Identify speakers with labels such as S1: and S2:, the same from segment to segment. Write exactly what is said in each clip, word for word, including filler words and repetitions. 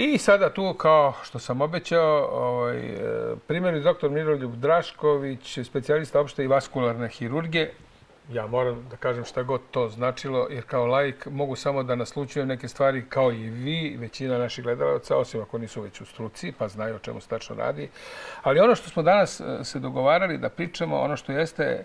S1: I sada tu, kao što sam obećao, ovaj, primjerni doktor Miroljub Drašković, specijalista opšte i vaskularne hirurgije. Ja moram da kažem šta god to značilo, jer kao laik mogu samo da naslučujem neke stvari kao i vi, većina naših gledalaca, osim ako nisu već u struci, pa znaju o čemu se tačno radi. Ali ono što smo danas se dogovarali da pričamo, ono što jeste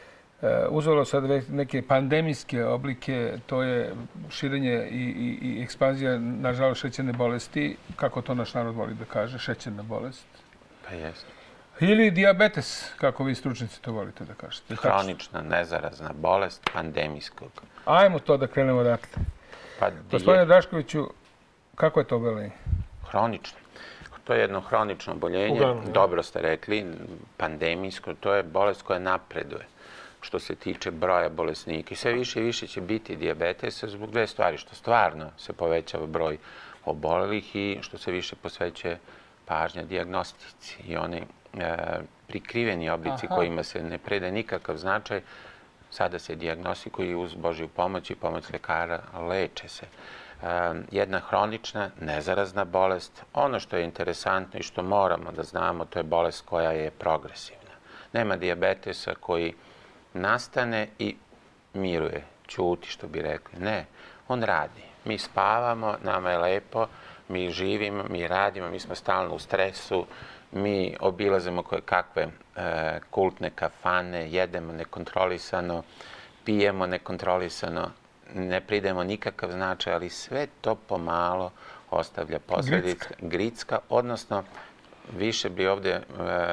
S1: uzelo sad neke pandemijske oblike, to je širenje i, i, i ekspanzija, nažalost, šećerne bolesti, kako to naš narod voli da kaže, šećerna bolest.
S2: Pa jest.
S1: Ili dijabetes, kako vi stručnici to volite da kažete.
S2: Hronična, nezarazna bolest pandemijskog.
S1: Ajmo to da krenemo odatle.
S2: Pa
S1: Gospodine Draškoviću, kako je to oboljenje?
S2: Hronično. To je jedno hronično oboljenje,
S1: Uglavnom,
S2: dobro ste rekli, pandemijsko, to je bolest koja napreduje što se tiče broja bolesnika. I sve više i više će biti dijabetesa zbog dve stvari, što stvarno se povećava broj obolelih i što se više posvećuje pažnja dijagnostici. I oni e, prikriveni oblici Aha. kojima se ne predaje nikakav značaj, sada se dijagnostikuju i uz Božju pomoć i pomoć lekara leče se. E, jedna hronična, nezarazna bolest. Ono što je interesantno i što moramo da znamo, to je bolest koja je progresivna. Nema dijabetesa koji nastane i miruje, ćuti, što bi rekli. Ne, on radi. Mi spavamo, nama je lepo, mi živimo, mi radimo, mi smo stalno u stresu, mi obilazimo koje kakve e, kultne kafane, jedemo nekontrolisano, pijemo nekontrolisano, ne pridemo nikakav značaj, ali sve to pomalo ostavlja posljedice. Gricka. Gricka, odnosno više bi ovdje e,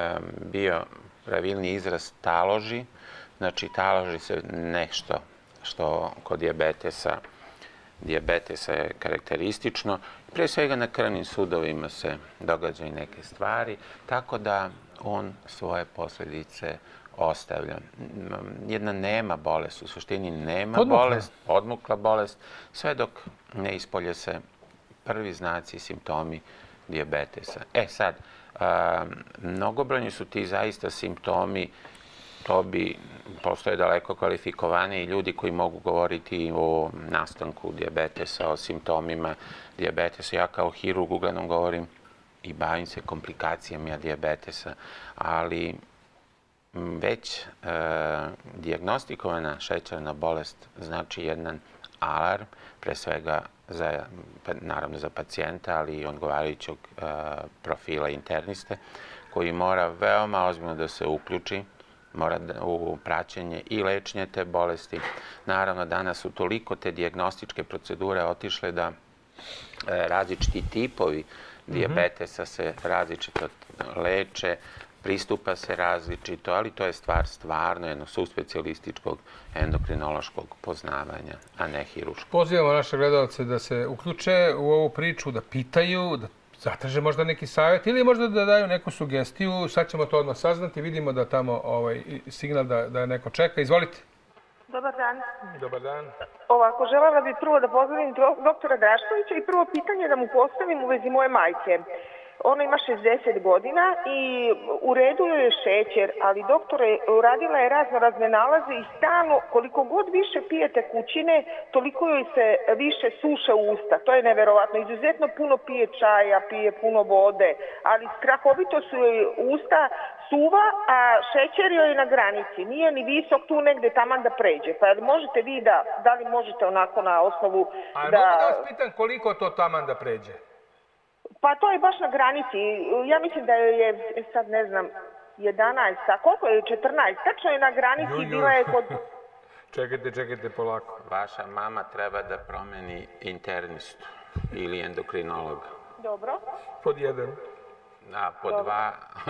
S2: bio pravilni izraz taloži. Znači, taloži se nešto što kod dijabetesa, dijabetesa je karakteristično. Prije svega na krvnim sudovima se događaju neke stvari, tako da on svoje posljedice ostavlja. Jedna nema bolest, u suštini nema
S1: Podmukla.
S2: bolest, podmukla bolest, sve dok ne ispolje se prvi znaci i simptomi dijabetesa. E sad, a, mnogobrojni su ti zaista simptomi. To bi, postoje daleko kvalifikovaniji ljudi koji mogu govoriti o nastanku dijabetesa, o simptomima dijabetesa. Ja kao hirurg uglavnom govorim i bavim se komplikacijama dijabetesa, ali već e, dijagnostikovana šećerna bolest znači jedan alarm, pre svega za, naravno za pacijenta, ali i odgovarajućeg e, profila interniste, koji mora veoma ozbiljno da se uključi mora u praćenje i lečenje te bolesti. Naravno, danas su toliko te dijagnostičke procedure otišle da različiti tipovi dijabetesa se različito leče, pristupa se različito, ali to je stvar stvarno jednog subspecijalističkog endokrinološkog poznavanja, a ne hiruškog.
S1: Pozivamo naše gledalce da se uključe u ovu priču, da pitaju, da zatraže možda neki savjet ili možda da daju neku sugestiju. Sad ćemo to odmah saznati. Vidimo da tamo ovaj signal da, da neko čeka. Izvolite.
S3: Dobar dan.
S1: Dobar dan.
S3: Ovako, želela bih prvo da pozdravim doktora Draškovića i prvo pitanje da mu postavim u vezi moje majke. Ona ima šezdeset godina i u redu joj je šećer, ali doktore, uradila je razno razne nalaze i stalno, koliko god više pije tekućine, toliko joj se više suše usta. To je neverovatno. Izuzetno puno pije čaja, pije puno vode, ali strahovito su joj usta suva, a šećer joj je na granici. Nije ni visok, tu negde taman da pređe. Pa možete vi da, da li možete onako na osnovu
S1: a
S3: da...
S1: A mogu da vas pitam koliko to taman da pređe?
S3: Pa to je baš na granici. Ja mislim da je, sad ne znam, jedanaest, a koliko je četrnaest? Tačno je na granici,
S1: Juj, juj.
S3: bila je kod...
S1: Čekajte, čekajte polako.
S2: Vaša mama treba da promeni internistu ili endokrinologa.
S3: Dobro.
S1: Pod jedan.
S2: A pod Dobro. dva,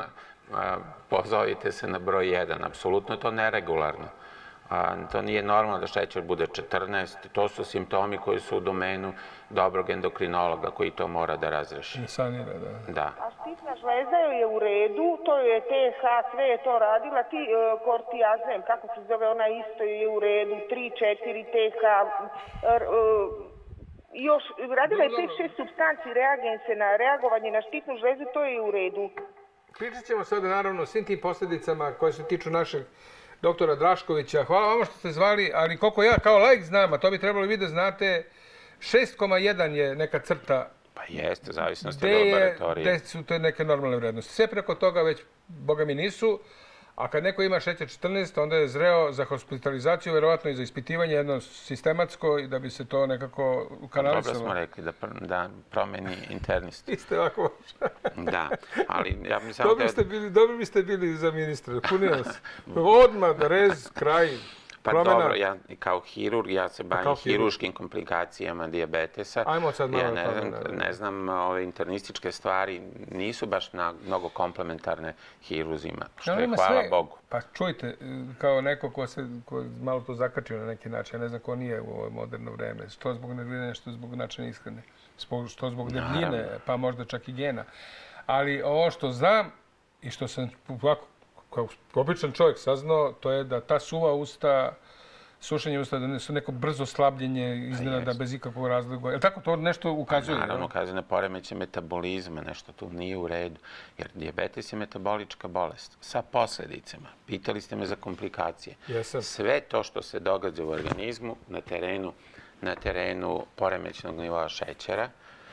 S2: pozovite se na broj jedan. Apsolutno je to neregularno. A, to nije normalno da šećer bude četrnaest. To su simptomi koji su u domenu dobrog endokrinologa koji to mora da razreši.
S1: Sanira, da.
S2: Da.
S3: A štitna žleza joj je u redu, to je T H, sve je to radila. Ti uh, kortijazem, kako se zove, ona isto je u redu, tri četiri T H, uh, još radila je pet šest supstanci, reagense na reagovanje na štitnu žlezu, to je u redu.
S1: Pričat ćemo sada naravno o svim tim posljedicama koje se tiču našeg doktora Draškovića. Hvala vama što ste zvali, ali koliko ja kao laik znam, a to bi trebalo vi da znate, šest zarez jedan je neka crta
S2: Pa jeste, zavisnosti od laboratorije.
S1: Gde su to neke normalne vrednosti? Sve preko toga već, boga mi, nisu. A kad neko ima šećer četrnaest, onda je zreo za hospitalizaciju, verovatno i za ispitivanje jedno sistematsko i da bi se to nekako kanalisalo.
S2: Dobro smo rekli da promeni internist.
S1: Iste ovako.
S2: Da, ali ja mi samo...
S1: Dobri biste bili za ministra, punio se. Odmah, rez, kraj.
S2: Pa dobro, ja kao hirurg, ja se bavim hiruškim komplikacijama dijabetesa.
S1: Ajmo sad malo
S2: tome. Ne znam, ove internističke stvari nisu baš mnogo komplementarne hiruzima, što je hvala Bogu.
S1: Pa čujte, kao neko ko se malo to zakačio na neki način, ja ne znam ko nije u ovo moderno vreme, što zbog nerviranja, što zbog načina ishrane, što zbog debljine, pa možda čak i gena. Ali ovo što znam i što sam ovako kao običan čovjek saznao, to je da ta suva usta, sušenje usta, da su neko brzo slabljenje iznenada bez ikakvog razloga. Je li tako to nešto ukazuje?
S2: Naravno, ukazuje na poremećaj metabolizma, nešto tu nije u redu. Jer dijabetes je metabolička bolest sa posledicama. Pitali ste me za komplikacije. Sve to što se događa u organizmu na terenu, na terenu poremećnog nivoa šećera,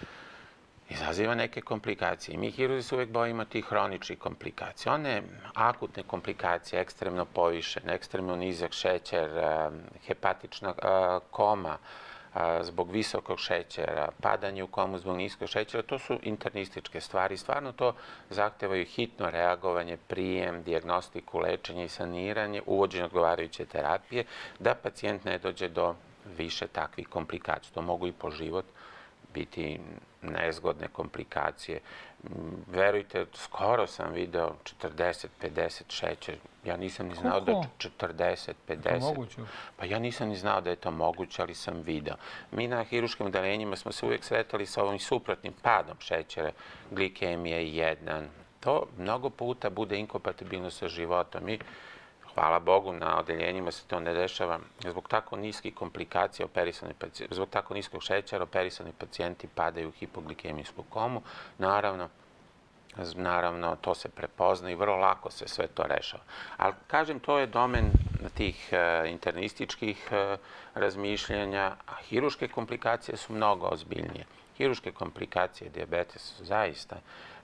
S2: izaziva neke komplikacije. Mi hirurzi se uvijek bojimo tih hroničnih komplikacija. One akutne komplikacije, ekstremno povišen, ekstremno nizak šećer, hepatična koma zbog visokog šećera, padanje u komu zbog niskog šećera, to su internističke stvari. Stvarno to zahtevaju hitno reagovanje, prijem, dijagnostiku, lečenje i saniranje, uvođenje odgovarajuće terapije, da pacijent ne dođe do više takvih komplikacija. To mogu i po život biti nezgodne komplikacije. Verujte, skoro sam video četrdeset pedeset šećer. Ja nisam ni znao da je četrdeset pedeset. Pa ja nisam ni znao da je to moguće, ali sam video. Mi na hiruškim odeljenjima smo se uvijek sretali sa ovim suprotnim padom šećera, glikemije jedan. To mnogo puta bude inkompatibilno sa životom. I hvala Bogu, na odeljenjima se to ne dešava. Zbog tako niskih komplikacija, zbog tako niskog šećera, operisani pacijenti padaju u hipoglikemijsku komu. Naravno, naravno, to se prepozna i vrlo lako se sve to rešava. Ali, kažem, to je domen tih internističkih razmišljanja, a hiruške komplikacije su mnogo ozbiljnije. Hiruške komplikacije dijabetesa su zaista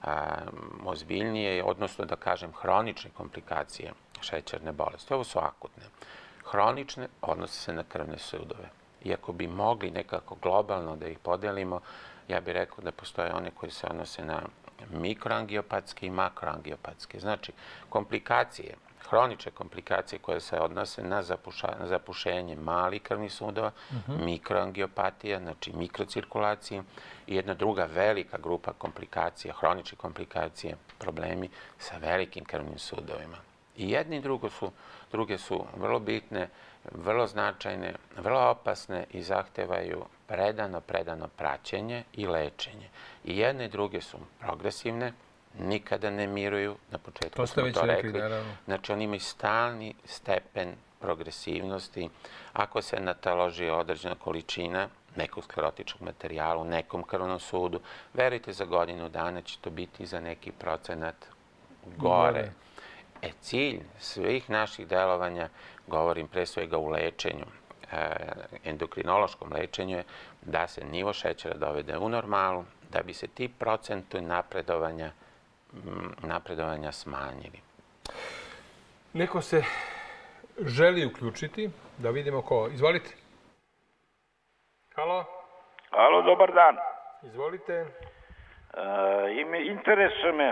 S2: ozbiljnije, odnosno, da kažem, hronične komplikacije šećerne bolesti. Ovo su akutne. Hronične odnose se na krvne sudove. Iako bi mogli nekako globalno da ih podelimo, ja bih rekao da postoje one koji se odnose na mikroangiopatske i makroangiopatske. Znači, komplikacije, hronične komplikacije koje se odnose na zapušenje malih krvnih sudova, mikroangiopatija, znači mikrocirkulacije, i jedna druga velika grupa komplikacija, hronične komplikacije, problemi sa velikim krvnim sudovima. I jedni i druge su vrlo bitne, vrlo značajne, vrlo opasne i zahtevaju predano, predano praćenje i lečenje. I jedne i druge su progresivne, nikada ne miruju, na početku smo to rekli. Znači, oni imaju stalni stepen progresivnosti. Ako se nataloži određena količina nekog sklerotičnog materijala u nekom krvnom sudu, verujte, za godinu dana će to biti za neki procenat gore. E, cilj svih naših delovanja, govorim pre svega u lečenju, endokrinološkom lečenju, je da se nivo šećera dovede u normalu, da bi se ti procenti napredovanja smanjili.
S1: Neko se želi uključiti, da vidimo ko. Izvolite. Halo?
S4: Halo, dobar dan.
S1: Izvolite.
S4: Interesuje me,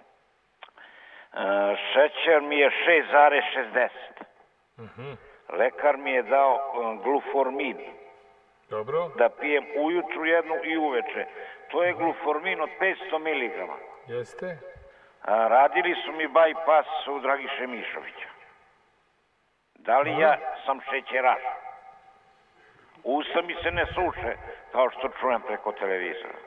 S4: šećer mi je šest zarez šezdeset. Lekar mi je dao gluformin.
S1: Dobro.
S4: Da pijem ujutru jednu i uveče. To je gluformin od petsto miligrama.
S1: Jeste.
S4: Radili su mi bajpas u Dragiše Mišovića. Da li ja sam šećeraš? Usta mi se ne suše, kao što čujem preko televizora.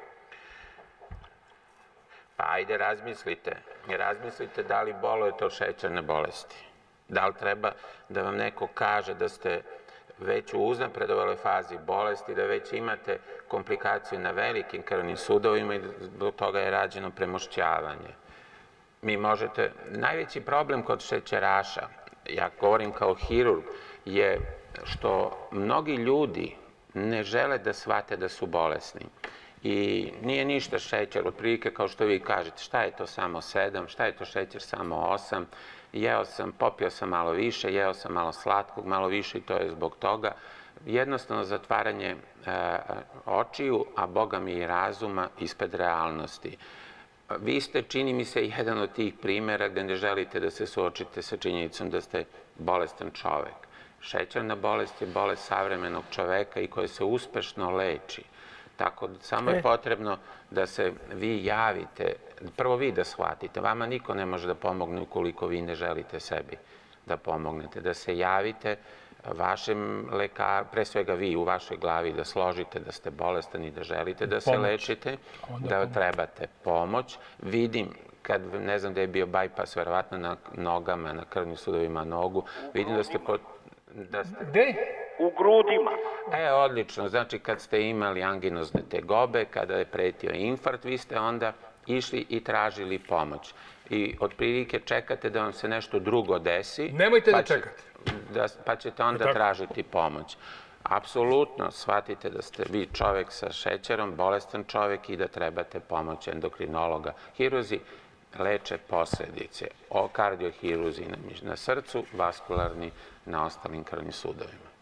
S2: Pa ajde, razmislite. Razmislite da li bolujete od šećerne bolesti. Da li treba da vam neko kaže da ste već u uznapredovaloj fazi bolesti, da već imate komplikaciju na velikim krvnim sudovima i do toga je rađeno premošćavanje. Mi možete... Najveći problem kod šećeraša, ja govorim kao hirurg, je što mnogi ljudi ne žele da shvate da su bolesni. I nije ništa šećer, otprilike kao što vi kažete, šta je to samo sedam, šta je to šećer samo osam, jeo sam, popio sam malo više, jeo sam malo slatkog, malo više i to je zbog toga. Jednostavno zatvaranje e, očiju, a boga mi i razuma ispred realnosti. Vi ste, čini mi se, jedan od tih primjera gde ne želite da se suočite sa činjenicom da ste bolestan čovek. Šećerna bolest je bolest savremenog čoveka i koja se uspešno leči. Tako da samo je potrebno da se vi javite, prvo vi da shvatite, vama niko ne može da pomogne ukoliko vi ne želite sebi da pomognete, da se javite vašem lekaru, pre svega vi u vašoj glavi da složite da ste bolestan i da želite da se lečite, da trebate pomoć. Vidim, kad ne znam da je bio bajpas, verovatno na nogama, na krvnim sudovima nogu, vidim da ste...
S1: Gde?
S4: U grudima.
S2: E, odlično. Znači, kad ste imali anginozne tegobe, kada je pretio infarkt, vi ste onda išli i tražili pomoć. I otprilike čekate da vam se nešto drugo desi.
S1: Nemojte da čekate.
S2: Pa ćete onda tražiti pomoć. Apsolutno shvatite da ste vi čovek sa šećerom, bolestan čovek i da trebate pomoć endokrinologa. Hiruzi leče posledice. O kardiohiruzi na srcu, vaskularni na ostalim krvnim sudovima.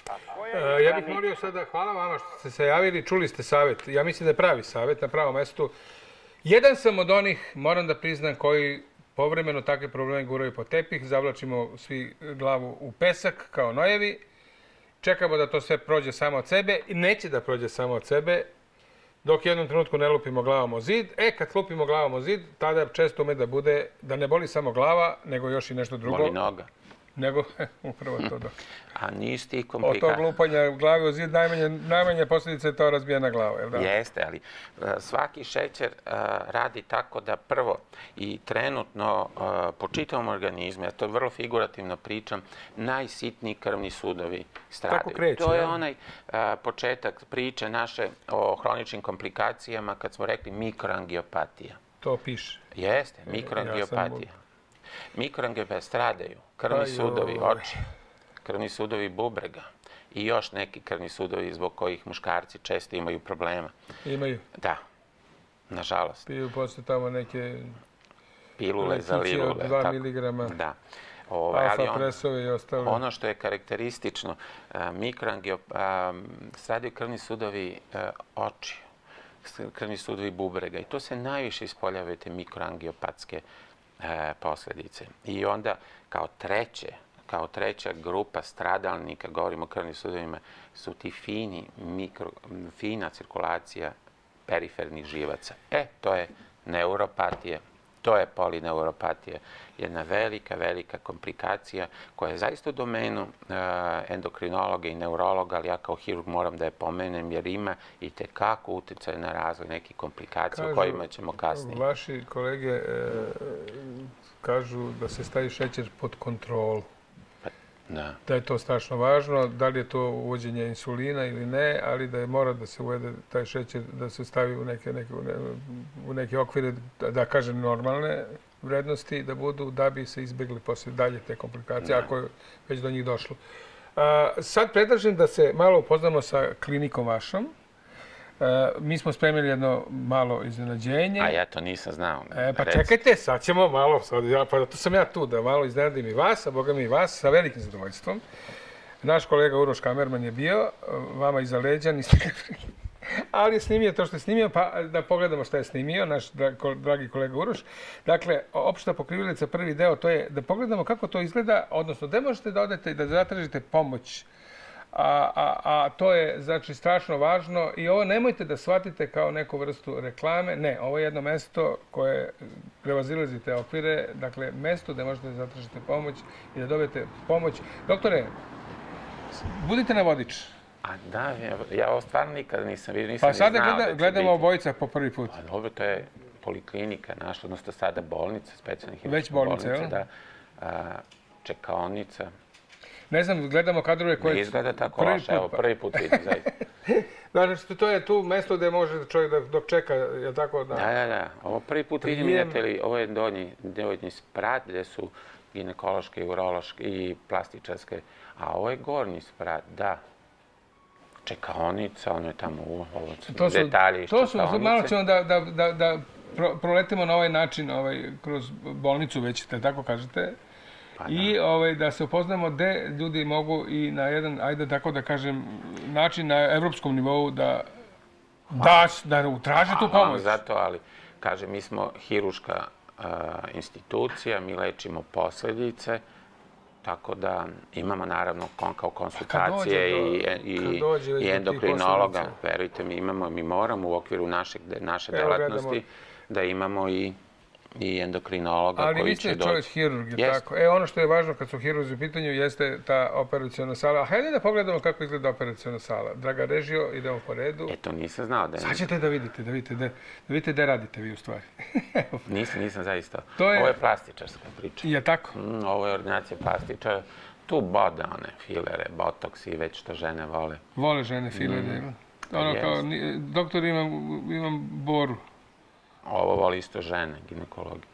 S1: Ja bih molio sada, hvala vama što ste se javili, čuli ste savjet. Ja mislim da je pravi savjet na pravom mestu. Jedan sam od onih, moram da priznam, koji povremeno takve probleme guraju po tepih, zavlačimo svi glavu u pesak kao nojevi, čekamo da to sve prođe samo od sebe i neće da prođe samo od sebe dok jednom trenutku ne lupimo glavom o zid. E, kad lupimo glavom o zid, tada često ume da bude da ne boli samo glava, nego još i nešto drugo.
S2: Boli noga.
S1: Nego, upravo to dok.
S2: A ništa i komplikacija.
S1: Od tog lupanja glave u zid najmanje posljedice je to razbijena glava, je li da?
S2: Jeste, ali svaki šećer radi tako da prvo i trenutno po čitavom organizmu, ja to vrlo figurativno pričam, najsitniji krvni sudovi stradaju.
S1: Tako kreće,
S2: to je onaj početak priče naše o hroničnim komplikacijama kad smo rekli mikroangiopatija.
S1: To piše.
S2: Jeste, mikroangiopatija. Mikroangiopatija stradaju krvni sudovi oči, krvni sudovi bubrega i još neki krvni sudovi zbog kojih muškarci često imaju problema.
S1: Imaju?
S2: Da, nažalost.
S1: Piju posle tamo neke
S2: pilule za lilule.
S1: Od dva miligrama.
S2: Da.
S1: Alfa presove i ostalo.
S2: Ono što je karakteristično, stradaju krvni sudovi oči, krvni sudovi bubrega i to se najviše ispoljavaju te mikroangiopatske posljedice. I onda kao treće, kao treća grupa stradalnika, govorimo o krvnim sudovima, su ti fini, mikro, fina cirkulacija perifernih živaca. E, to je neuropatija, to je polineuropatija. Jedna velika, velika komplikacija koja je zaista u domenu endokrinologa i neurologa, ali ja kao hirurg moram da je pomenem jer ima i tekako utjecaj na razvoj nekih komplikacija o kojima ćemo kasnije.
S1: Vaši kolege kažu da se stavi šećer pod kontrolu. Da je to strašno važno, da li je to uvođenje insulina ili ne, ali da je mora da se uvede taj šećer, da se stavi u neke, neke, u neke okvire, da kažem, normalne vrednosti, da budu, da bi se izbjegli posle dalje te komplikacije, ako je već do njih došlo. Sad predlažem da se malo upoznamo sa klinikom vašom. Mi smo spremili jedno malo iznenađenje.
S2: A ja to nisam znao.
S1: Pa čekajte, sad ćemo malo, pa to sam ja tu, da malo iznenadim i vas, a boga mi i vas, sa velikim zadovoljstvom. Naš kolega Uroš Kamerman je bio, vama iza leđa, niste ga prili. Ali je snimio to što je snimio, pa da pogledamo što je snimio, naš dragi kolega Uroš. Dakle, opšta pokrivilica, prvi deo, to je da pogledamo kako to izgleda, odnosno da možete da odete i da zatražite pomoć. A to je, znači, strašno važno i ovo nemojte da shvatite kao neku vrstu reklame. Ne, ovo je jedno mesto koje prevazilazi te okvire, dakle, mesto gde možete da zatražite pomoć i da dobijete pomoć. Doktore, budite na vodič.
S2: A da, ja ovo stvarno nikada nisam vidio, nisam
S1: pa
S2: ni znao da će biti.
S1: Pa sada gledamo obojica po prvi put.
S2: A dobro, to je poliklinika naša, odnosno sada bolnica, specijalnih
S1: već bolnica, jel?
S2: Da, čekaonica.
S1: Ne znam, gledamo kadrove koje...
S2: Ne izgleda tako loše, evo, prvi put vidim, zaista.
S1: Znači, to je tu mesto gde može čovjek dok čeka, je tako da...
S2: Da, da, da. Ovo prvi put vidim, vidite li, ovo je donji sprat gde su ginekološke, urološke i plastičarske, a ovo je gornji sprat, da. čekaonica, ono je tamo u
S1: To su,
S2: detalje iz
S1: to su,
S2: čekaonice.
S1: malo ćemo da, da, da, da pro, proletimo na ovaj način, ovaj, kroz bolnicu već, da tako kažete,
S2: Pa da.
S1: i ovaj, da se upoznamo gde ljudi mogu i na jedan, ajde tako da kažem, način na evropskom nivou da, da, da traže tu
S2: Hvala
S1: pomoć.
S2: zato, ali, kaže, mi smo hiruška uh, institucija, mi lečimo posljedice, tako da imamo naravno kon, kao konsultacije
S1: do,
S2: i, i, i endokrinologa. Verujte mi, imamo, mi moramo u okviru našeg, naše
S1: Evo,
S2: delatnosti
S1: gledamo.
S2: Da imamo i i endokrinologa
S1: ali
S2: koji će doći.
S1: Ali vi ste čovjek hirurg,
S2: Jest.
S1: tako? E, ono što je važno kad su hirurzi u pitanju jeste ta operaciona sala. A hajde da pogledamo kako izgleda operaciona sala. Draga režio, idemo po redu.
S2: E, to nisam znao da je...
S1: Sad ćete da vidite, da vidite, da, da vidite gde radite vi u stvari.
S2: nisam, nisam zaista.
S1: To je...
S2: Ovo je plastičarska priča.
S1: Je tako?
S2: Mm, ovo je ordinacija plastičara. Tu bode one filere, botoks i već što žene vole.
S1: Vole žene filere. Mm. Ono
S2: yes.
S1: kao, doktor, imam, imam boru.
S2: Ovo voli isto žene, ginekologi.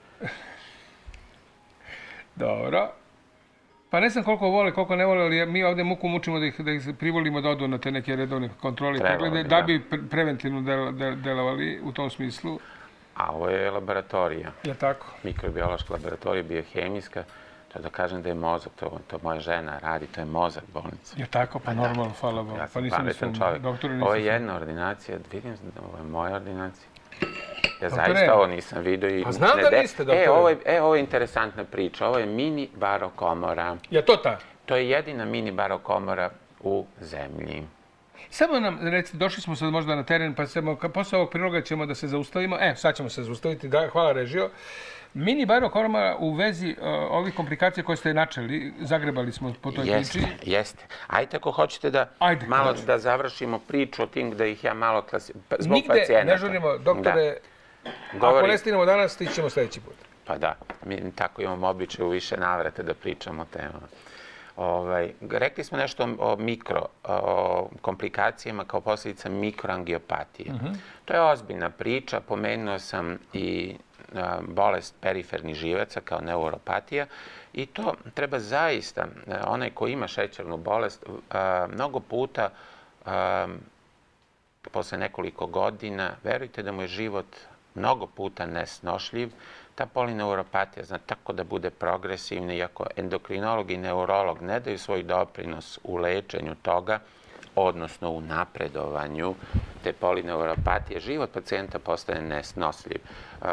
S1: Dobro. Pa ne znam koliko vole, koliko ne vole, ali mi ovdje muku mučimo da ih, da ih privolimo da odu na te neke redovne kontrole, preglede, da bi pre preventivno del, del, delovali u tom smislu.
S2: A ovo je laboratorija.
S1: Je tako?
S2: Mikrobiološka laboratorija, biohemijska. To da kažem da je mozak, to, to moja žena radi, to je mozak bolnice.
S1: Je tako? Pa, pa normalno, hvala Bogu.
S2: Ja sam
S1: pa
S2: pametan čovjek. Ovo je jedna ordinacija, vidim, ovo je moja ordinacija. Ja doktore, zaista ovo nisam vidio i...
S1: Pa znam ne, da niste, doktore.
S2: E, ovo je, e, ovo je interesantna priča. Ovo je mini barokomora.
S1: Je to ta?
S2: To je jedina mini barokomora u zemlji.
S1: Samo nam, recite, došli smo sad možda na teren, pa samo, posle ovog priloga ćemo da se zaustavimo. E, sad ćemo se zaustaviti. Da, hvala režio. Mini barokomora u vezi uh, ovih komplikacija koje ste načeli, zagrebali smo po toj
S2: jeste,
S1: priči.
S2: Jeste, jeste. Ajde, ako hoćete da
S1: Ajde,
S2: malo
S1: znači.
S2: da završimo priču o tim gde ih ja malo klasi... Zbog
S1: Nigde
S2: pacijenata.
S1: ne žurimo, doktore, da. Govori... ako ne stignemo danas, stićemo sljedeći put.
S2: Pa da, mi tako imamo običaj u više navrata da pričamo o temama. Ovaj, rekli smo nešto o mikro, o komplikacijama kao posljedica mikroangiopatije. Uh-huh. To je ozbiljna priča, pomenuo sam i a, bolest perifernih živaca kao neuropatija i to treba zaista, onaj ko ima šećernu bolest, a, mnogo puta, a, posle nekoliko godina, verujte da mu je život mnogo puta nesnošljiv. Ta polineuropatija zna tako da bude progresivna, iako endokrinolog i neurolog ne daju svoj doprinos u lečenju toga, odnosno u napredovanju te polineuropatije, život pacijenta postane nesnosljiv. Um,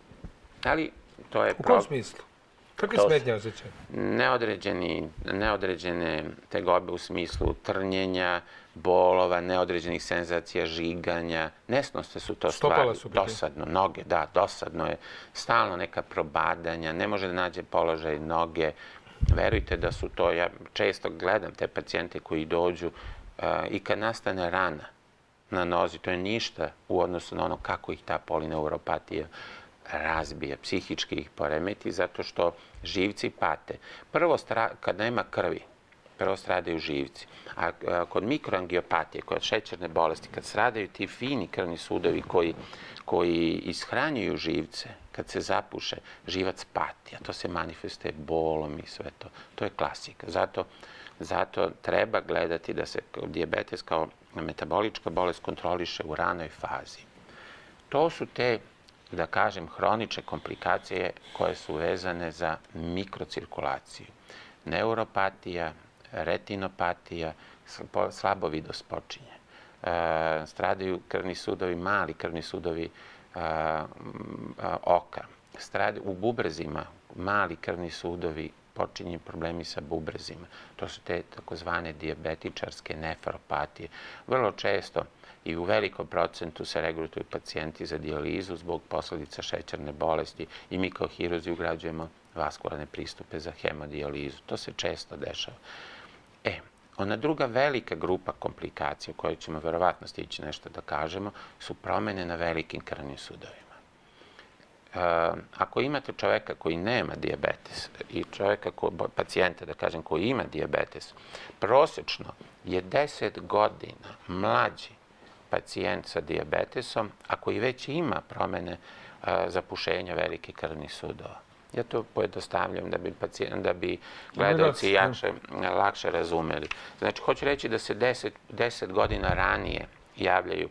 S2: ali to je...
S1: U kom smislu? Kakve smetnje osjećaju?
S2: Neodređeni, neodređene tegobe u smislu trnjenja, bolova, neodređenih senzacija, žiganja. Nesnosne su to stvari.
S1: Su
S2: dosadno, noge, da, dosadno je. Stalno neka probadanja, ne može da nađe položaj noge. Verujte da su to, ja često gledam te pacijente koji dođu uh, i kad nastane rana na nozi, to je ništa u odnosu na ono kako ih ta polineuropatija razbija, psihički ih poremeti, zato što živci pate. Prvo, kad nema krvi, prvo stradaju živci. A kod mikroangiopatije, kod šećerne bolesti, kad stradaju ti fini krvni sudovi koji, koji ishranjuju živce, kad se zapuše, živac pati, a to se manifestuje bolom i sve to. To je klasika. Zato, zato treba gledati da se dijabetes kao metabolička bolest kontroliše u ranoj fazi. To su te, da kažem, hronične komplikacije koje su vezane za mikrocirkulaciju. Neuropatija, retinopatija, slabo vidost počinje. E, stradaju krvni sudovi, mali krvni sudovi a, a, oka. Stradaju u bubrezima, mali krvni sudovi, počinju problemi sa bubrezima. To su te takozvane dijabetičarske nefropatije. Vrlo često i u velikom procentu se regrutuju pacijenti za dijalizu zbog posljedica šećerne bolesti i mi kao hirurzi ugrađujemo vaskularne pristupe za hemodijalizu. To se često dešava. E, ona druga velika grupa komplikacija o kojoj ćemo verovatno stići nešto da kažemo su promjene na velikim krvnim sudovima. E, ako imate čoveka koji nema dijabetes i čoveka, ko, pacijenta, da kažem, koji ima dijabetes, prosječno je deset godina mlađi pacijent sa dijabetesom, a koji već ima promjene a, zapušenja velikih krvnih sudova. Ja to pojednostavljam da bi, da bi gledalci jakše, lakše razumeli. Znači, hoću reći da se deset godina ranije javljaju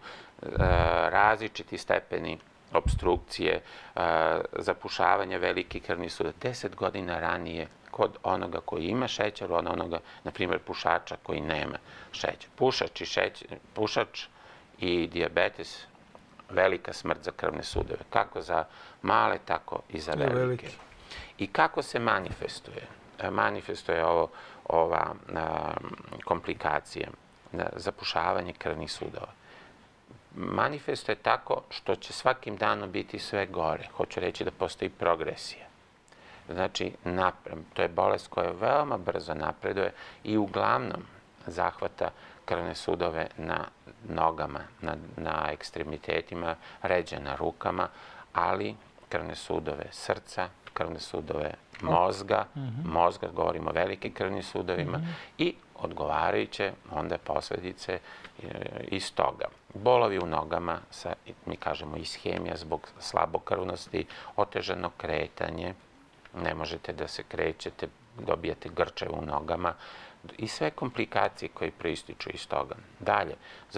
S2: različiti stepeni obstrukcije, zapušavanja velikih krvnih sudova. Deset godina ranije kod onoga koji ima šećer, od onoga, na primjer, pušača koji nema šećer. Pušač i, šećer, pušač i dijabetes, velika smrt za krvne sudove. Kako za male, tako i za velike. I kako se manifestuje? Manifestuje ovo, ova a, komplikacija, zapušavanje krvnih sudova. Manifestuje tako što će svakim danom biti sve gore. Hoću reći da postoji progresija. Znači, naprem, to je bolest koja veoma brzo napreduje i uglavnom zahvata krvne sudove na nogama, na, na ekstremitetima, ređe na rukama, ali krvne sudove srca, krvne sudove mozga, mm-hmm. mozga, govorimo o velikim krvnim sudovima, mm-hmm. i odgovarajuće onda posljedice iz toga. Bolovi u nogama, sa, mi kažemo ishemija zbog slabokrvnosti, otežano kretanje, ne možete da se krećete, dobijate grčeve u nogama i sve komplikacije koje proističu iz toga. Dalje,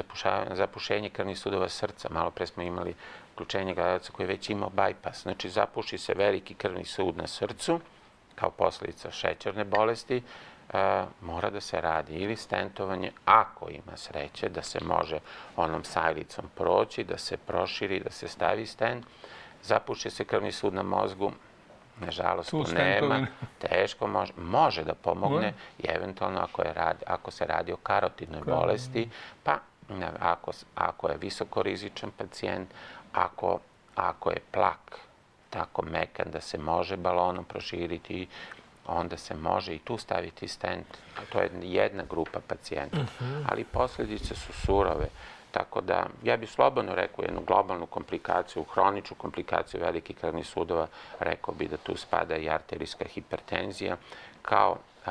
S2: zapušenje krvnih sudova srca. Malo pre smo imali uključenje gledalaca koji je već imao bajpas. Znači, zapuši se veliki krvni sud na srcu kao posljedica šećerne bolesti. E, mora da se radi ili stentovanje, ako ima sreće, da se može onom sajlicom proći, da se proširi, da se stavi stent. Zapuši se krvni sud na mozgu. Nažalost, to nema, teško može, može da pomogne i eventualno ako, je radi, ako se radi o karotidnoj bolesti, pa ako, ako je visokorizičan pacijent, ako, ako je plak tako mekan da se može balonom proširiti, onda se može i tu staviti stent. To je jedna grupa pacijenta, ali posljedice su surove. Tako da, ja bih slobodno rekao jednu globalnu komplikaciju, hroničnu komplikaciju velikih krvnih sudova, rekao bi da tu spada i arterijska hipertenzija, kao a,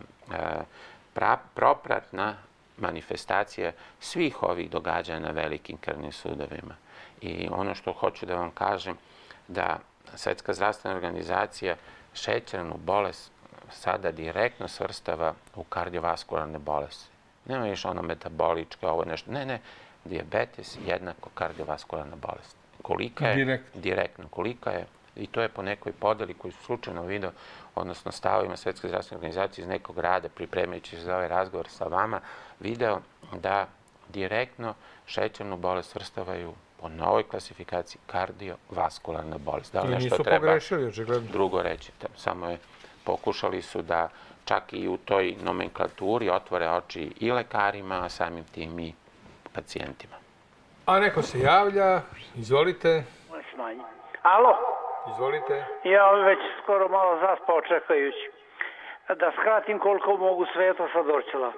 S2: a, pra, propratna manifestacija svih ovih događaja na velikim krvnim sudovima. I ono što hoću da vam kažem, da Svetska zdravstvena organizacija šećernu bolest sada direktno svrstava u kardiovaskularne bolesti. Nema više ono metaboličke, ovo nešto. Ne, ne, dijabetes jednako kardiovaskularna bolest. Kolika je?
S1: Direkt.
S2: Direktno. Kolika je? I to je po nekoj podeli koju su slučajno video, odnosno stavovima Svetske zdravstvene organizacije iz nekog rada, pripremajući se za ovaj razgovor sa vama, video da direktno šećernu bolest svrstavaju po novoj klasifikaciji kardiovaskularna bolest. Da li nešto
S1: nisu
S2: treba
S1: pogrešili, očigledno.
S2: Drugo reći? Samo je, pokušali su da čak i u toj nomenklaturi otvore oči i lekarima, a samim tim i pacijentima.
S1: A neko se javlja, izvolite.
S5: Alo?
S1: Izvolite.
S5: Ja već skoro malo zaspao čekajući. Da skratim koliko mogu Sveto sa Dorćela.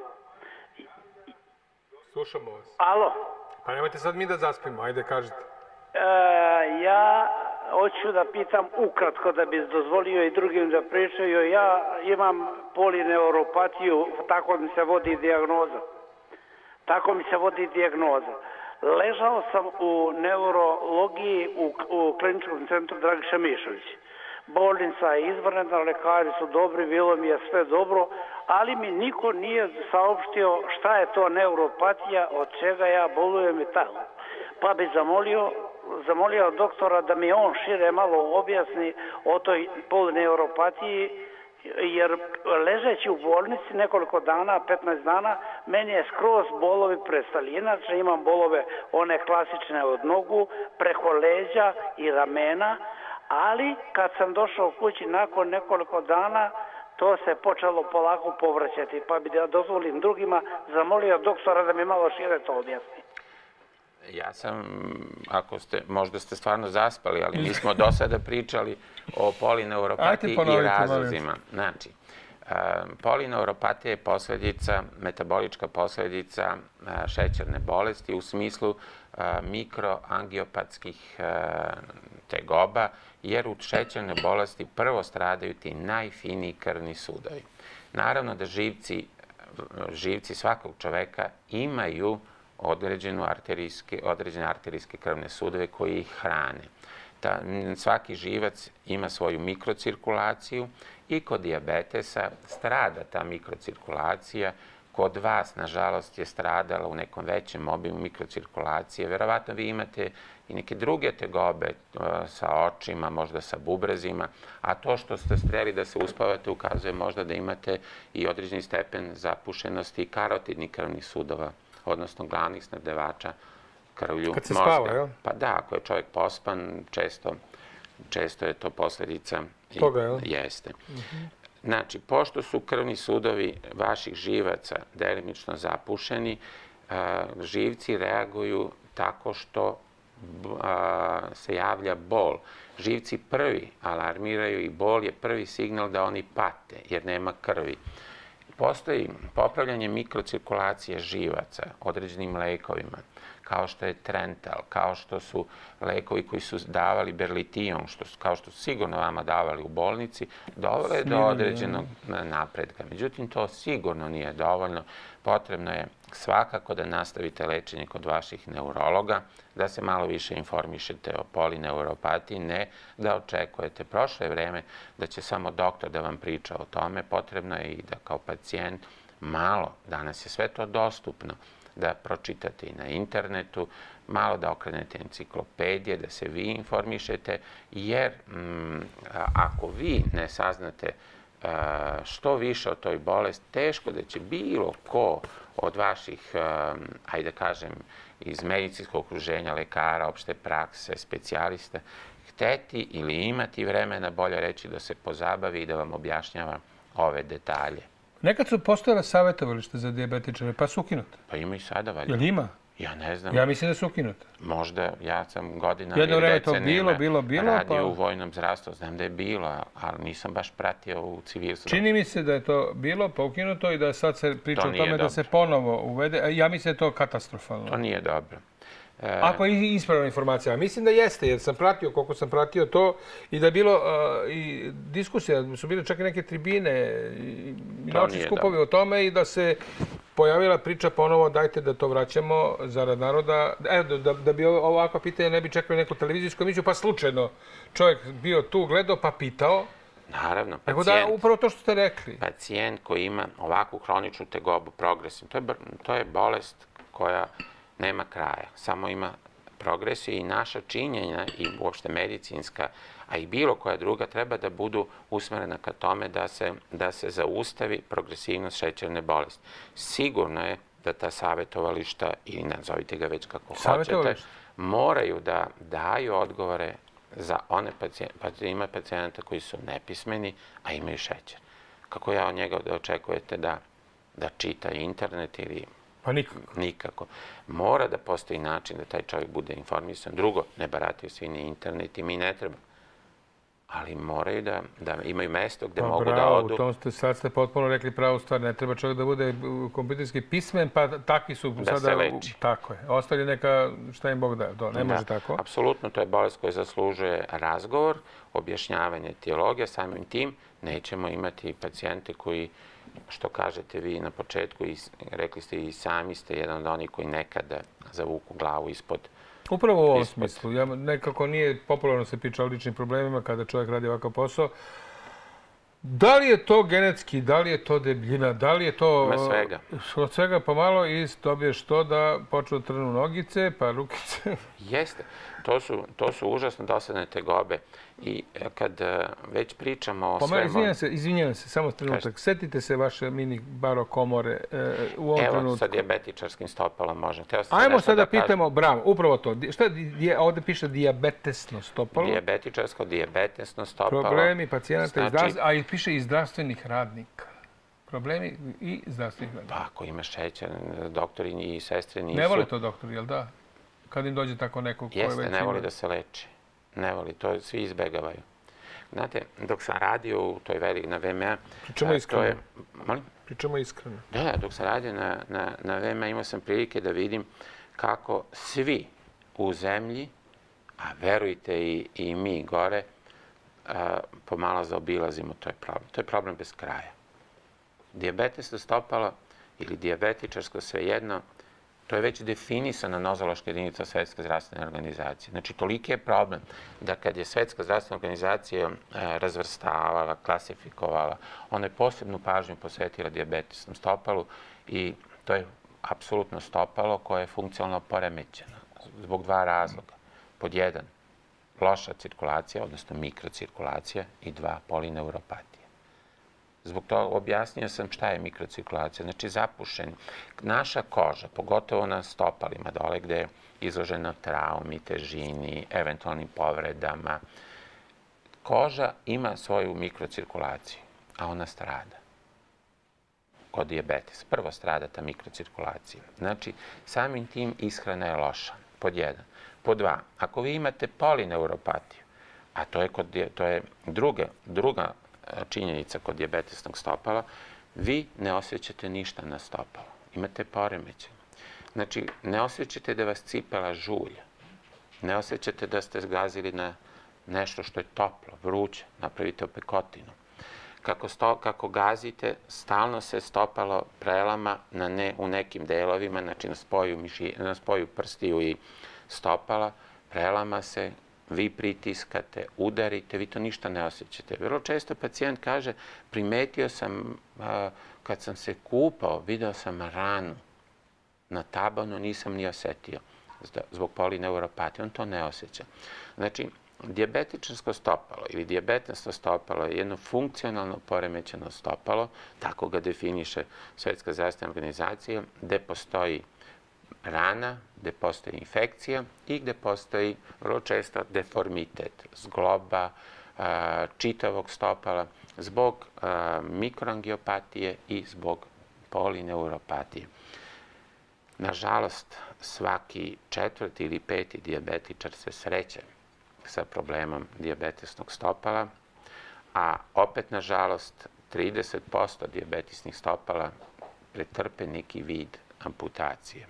S1: Slušamo vas.
S5: Alo?
S1: Pa nemojte sad mi da zaspimo, ajde kažete.
S5: E, ja hoću da pitam ukratko da bi dozvolio i drugim da pričaju. Ja imam polineuropatiju, tako mi se vodi dijagnoza. Tako mi se vodi dijagnoza. Ležao sam u neurologiji u, u kliničkom centru Dragiša Mišović. Bolnica je izvanredna, lekari su dobri, bilo mi je sve dobro, ali mi niko nije saopštio šta je to neuropatija, od čega ja bolujem i tako. Pa bi zamolio, zamolio doktora da mi on šire malo objasni o toj polineuropatiji, jer ležeći u bolnici nekoliko dana, petnaest dana, meni je skroz bolovi prestali. Inače imam bolove one klasične od nogu, preko leđa i ramena, ali kad sam došao kući nakon nekoliko dana, to se počelo polako povraćati, pa bi da dozvolim drugima, zamolio doktora da mi malo šire to objasni.
S2: Ja sam, ako ste, možda ste stvarno zaspali, ali mi smo do sada pričali o polineuropatiji i razlozima. Znači, polineuropatija je posljedica, metabolička posljedica šećerne bolesti u smislu mikroangiopatskih tegoba, jer u šećerne bolesti prvo stradaju ti najfiniji krvni sudovi. Naravno da živci, živci svakog čoveka imaju određene arterijske, određene arterijske krvne sudove koji ih hrane. Ta, svaki živac ima svoju mikrocirkulaciju i kod dijabetesa strada ta mikrocirkulacija. Kod vas, nažalost, je stradala u nekom većem obimu mikrocirkulacije. Verovatno vi imate i neke druge tegobe sa očima, možda sa bubrezima, a to što ste streli da se uspavate ukazuje možda da imate i određeni stepen zapušenosti karotidnih krvnih sudova, odnosno glavnih snabdevača krvlju
S1: Kad se
S2: mozga.
S1: spava, jel?
S2: Pa da, ako je čovjek pospan, često, često je to posljedica.
S1: Toga, jel?
S2: Jeste. Znači, pošto su krvni sudovi vaših živaca delimično zapušeni, živci reaguju tako što se javlja bol. Živci prvi alarmiraju i bol je prvi signal da oni pate, jer nema krvi. Postoji popravljanje mikrocirkulacije živaca određenim lekovima, kao što je Trental, kao što su lekovi koji su davali Berlitijon, što, kao što su sigurno vama davali u bolnici, dovele do određenog napredka. Međutim, to sigurno nije dovoljno. Potrebno je svakako da nastavite lečenje kod vaših neurologa, da se malo više informišete o polineuropatiji, ne da očekujete. Prošlo je vreme da će samo doktor da vam priča o tome. Potrebno je i da kao pacijent malo, danas je sve to dostupno, da pročitate i na internetu, malo da okrenete enciklopedije, da se vi informišete, jer mm, ako vi ne saznate uh, što više o toj bolesti, teško da će bilo ko od vaših, uh, ajde da kažem, iz medicinskog okruženja, lekara, opšte prakse, specijalista, hteti ili imati vremena, bolje reći, da se pozabavi i da vam objašnjava ove detalje.
S1: Nekad su postojala savjetovališta za dijabetičare, pa su ukinute.
S2: Pa ima i sada, valjda.
S1: Jel ima?
S2: Ja ne znam.
S1: Ja mislim da su ukinute.
S2: Možda, ja sam godinama
S1: Jedno
S2: ili
S1: vreme to
S2: decenijama
S1: bilo, bilo, bilo,
S2: radio
S1: pa-
S2: u vojnom zdravstvu. Znam da je bilo, ali nisam baš pratio u civilstvu.
S1: Čini mi se da je to bilo pa ukinuto i da sad se priča
S2: To
S1: o
S2: nije
S1: tome da se
S2: dobro.
S1: ponovo uvede. Ja mislim da je to katastrofalno.
S2: To nije dobro. E,
S1: Ako je ispravna informacija, a mislim da jeste, jer sam pratio koliko sam pratio to i da je bilo uh, i diskusija, su bile čak i neke tribine i naučni
S2: nije
S1: skupovi
S2: dobro.
S1: o tome i da se pojavila priča ponovo dajte da to vraćamo zarad naroda. E, da, da bi ovakva pitanja ne bi čekali neku televizijsku emisiju, pa slučajno čovjek bio tu, gledao pa pitao.
S2: Naravno,
S1: Tako da,
S2: pacijent,
S1: upravo to što ste rekli.
S2: pacijent koji ima ovakvu hroničnu tegobu, progresivnu, to je, br- to je bolest koja nema kraja, samo ima progresiju i naša činjenja i uopšte medicinska, a i bilo koja druga, treba da budu usmerena ka tome da se, da se zaustavi progresivnost šećerne bolesti. Sigurno je da ta savjetovališta, ili nazovite ga već kako hoćete,
S1: Savjetovališta.
S2: moraju da daju odgovore za one pacijente, pa ima pacijenta koji su nepismeni, a imaju šećer. Kako ja od njega da očekujete da, da čita internet ili
S1: Pa nikako.
S2: nikako. Mora da postoji način da taj čovjek bude informisan. Drugo, ne barataju svi ni internet i mi ne treba. Ali moraju da, da imaju mesto gde
S1: Pa
S2: mogu
S1: bravo,
S2: da odu.
S1: u tom ste, sad ste potpuno rekli pravu stvar. Ne treba čovjek da bude kompjuterski pismen, pa takvi su
S2: Da
S1: sada...
S2: se leči.
S1: Tako je. Ostali neka, šta im Bog da, to ne može
S2: Da,
S1: tako.
S2: apsolutno, to je bolest koja zaslužuje razgovor, objašnjavanje etiologije. Samim tim nećemo imati pacijente koji, što kažete vi na početku, i rekli ste i sami ste jedan od onih koji nekada zavuku glavu ispod.
S1: Upravo u ovom
S2: ispod.
S1: smislu. Ja, nekako nije popularno se priča o ličnim problemima kada čovjek radi ovakav posao. Da li je to genetski, da li je to debljina, da li je to...
S2: Ima svega.
S1: Od svega pomalo i dobiješ to da počnu da trnu nogice, pa rukice.
S2: Jeste. To su, to su užasno dosadne tegobe. I kad e, već pričamo o
S1: Pa
S2: svemu...
S1: izvinjam se, izvinjam se, samo trenutak. Setite se vaše mini baro komore e, u ovom
S2: Evo,
S1: trenutku.
S2: sa dijabetičarskim stopalom možem. Hteo sam
S1: Ajmo
S2: nešto
S1: sad da
S2: kažem.
S1: pitamo, bravo, upravo to. Di- Šta je, ovdje piše dijabetesno stopalo?
S2: Dijabetičarsko, dijabetesno stopalo.
S1: Problemi pacijenata, i
S2: Znači,
S1: zdravst- a i piše i zdravstvenih radnika. Problemi i zdravstvenih radnika.
S2: pa ako ima šećer, doktori i sestre nisu...
S1: Ne vole to doktor, jel da? Kad im dođe tako neko ko je
S2: Jeste,
S1: već
S2: ne voli
S1: ima-
S2: da se leči. Ne voli, to svi izbegavaju. Znate, dok sam radio u toj veli na V M A...
S1: Pričamo
S2: a, to
S1: iskreno.
S2: je- Molim?
S1: Pričamo iskreno.
S2: Da, da, dok sam radio na, na, na V M A imao sam prilike da vidim kako svi u zemlji, a verujte i, i mi gore, a, pomalo zaobilazimo, to je problem. To je problem bez kraja. Dijabetes stopalo ili dijabetičarsko, svejedno, To je već definisana nozološka jedinica Svetske zdravstvene organizacije. Znači, toliki je problem da kad je Svetska zdravstvena organizacija razvrstavala, klasifikovala, ona je posebnu pažnju posvetila dijabetisnom stopalu i to je apsolutno stopalo koje je funkcionalno poremećeno zbog dva razloga. Pod jedan, loša cirkulacija, odnosno mikrocirkulacija, i dva, polineuropatija. Zbog toga objasnio sam šta je mikrocirkulacija. Znači, zapušenje. Naša koža, pogotovo na stopalima dole gde je izložena traumi, težini, eventualnim povredama, koža ima svoju mikrocirkulaciju, a ona strada kod dijabetesa. Prvo strada ta mikrocirkulacija. Znači, samim tim ishrana je loša, pod jedan. Pod dva, ako vi imate polineuropatiju, a to je, kod, to je druga, druga činjenica kod dijabetesnog stopala, vi ne osjećate ništa na stopalo. Imate poremećaj. Znači, ne osjećate da vas cipela žulja. Ne osjećate da ste zgazili na nešto što je toplo, vruće, napravite opekotinu. Kako, sto, kako gazite, stalno se stopalo prelama na ne, u nekim delovima, znači na spoju, miši, na spoju prstiju i stopala, prelama se, vi pritiskate, udarite, vi to ništa ne osjećate. Vrlo često pacijent kaže, primetio sam, kad sam se kupao, video sam ranu na tabanu, nisam ni osetio zbog polineuropatije, on to ne osjeća. Znači, dijabetičarsko stopalo ili dijabetesno stopalo je jedno funkcionalno poremećeno stopalo, tako ga definiše Svetska zdravstvena organizacija, gde postoji rana, gde postoji infekcija i gde postoji vrlo često deformitet, zgloba čitavog stopala zbog mikroangiopatije i zbog polineuropatije. Nažalost, svaki četvrti ili peti dijabetičar se sreće sa problemom dijabetesnog stopala, a opet, nažalost, trideset posto dijabetisnih stopala pretrpe neki vid amputacije.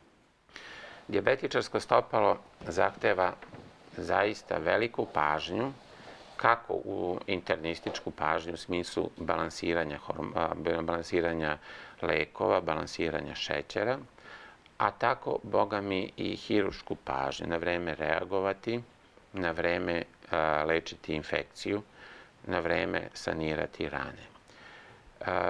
S2: Dijabetičarsko stopalo zahteva zaista veliku pažnju, kako u internističku pažnju u smislu balansiranja, balansiranja lekova, balansiranja šećera, a tako, boga mi, i hirušku pažnju, na vreme reagovati, na vreme a, lečiti infekciju, na vreme sanirati rane. A,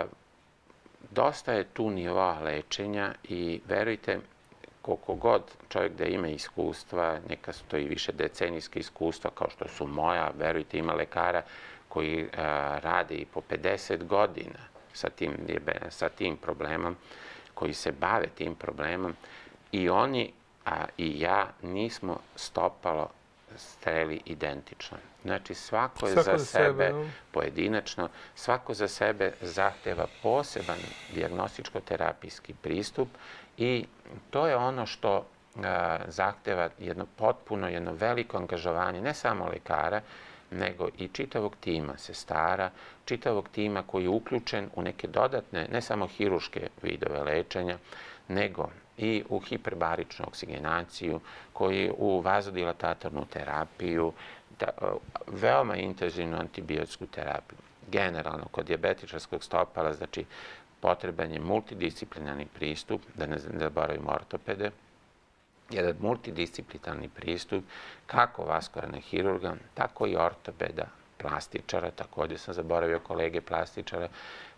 S2: dosta je tu nivoa lečenja i verujte, koliko god čovjek da ima iskustva, neka su to i više decenijske iskustva, kao što su moja, verujte, ima lekara koji a, rade i po pedeset godina sa tim, sa tim problemom, koji se bave tim problemom, i oni, a i ja, nismo stopalo streli identično. Znači, svako je za sebe pojedinačno, svako za sebe zahteva poseban dijagnostičko-terapijski pristup i to je ono što zahteva jedno potpuno, jedno veliko angažovanje, ne samo lekara, nego i čitavog tima sestara, čitavog tima koji je uključen u neke dodatne, ne samo hiruške vidove lečenja, nego i u hiperbaričnu oksigenaciju, koji u vazodilatatornu terapiju, da, veoma intenzivnu antibiotsku terapiju. Generalno, kod dijabetičarskog stopala, znači, potreban je multidisciplinarni pristup, da ne zaboravimo ortopede, jedan multidisciplinarni pristup, kako vaskularnog hirurga, tako i ortopeda, plastičara, također sam zaboravio kolege plastičara,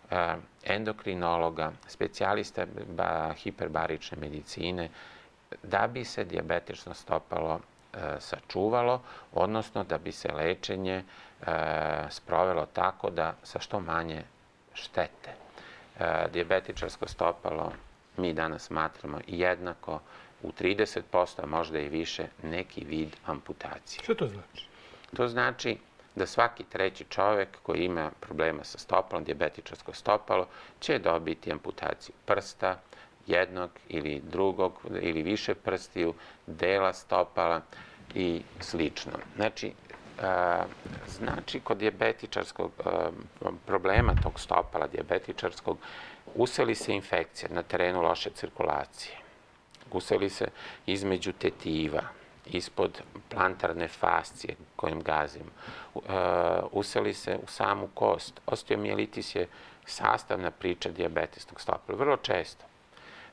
S2: endokrinologa, specijalista hiperbarične medicine, da bi se dijabetično stopalo sačuvalo, odnosno da bi se lečenje sprovelo tako da sa što manje štete. Dijabetičarsko stopalo mi danas smatramo jednako u trideset posto, a možda i više, neki vid amputacije.
S1: Što to znači?
S2: To znači da svaki treći čovjek koji ima problema sa stopalom, dijabetičarsko stopalo, će dobiti amputaciju prsta, jednog ili drugog, ili više prstiju, dela stopala i slično. Znači, a, znači kod dijabetičarskog a, problema tog stopala, dijabetičarskog, useli se infekcija na terenu loše cirkulacije. Useli se između tetiva, ispod plantarne fascije kojim gazimo. Uh, useli se u samu kost. Osteomijelitis je sastavna priča dijabetesnog stopala. Vrlo često.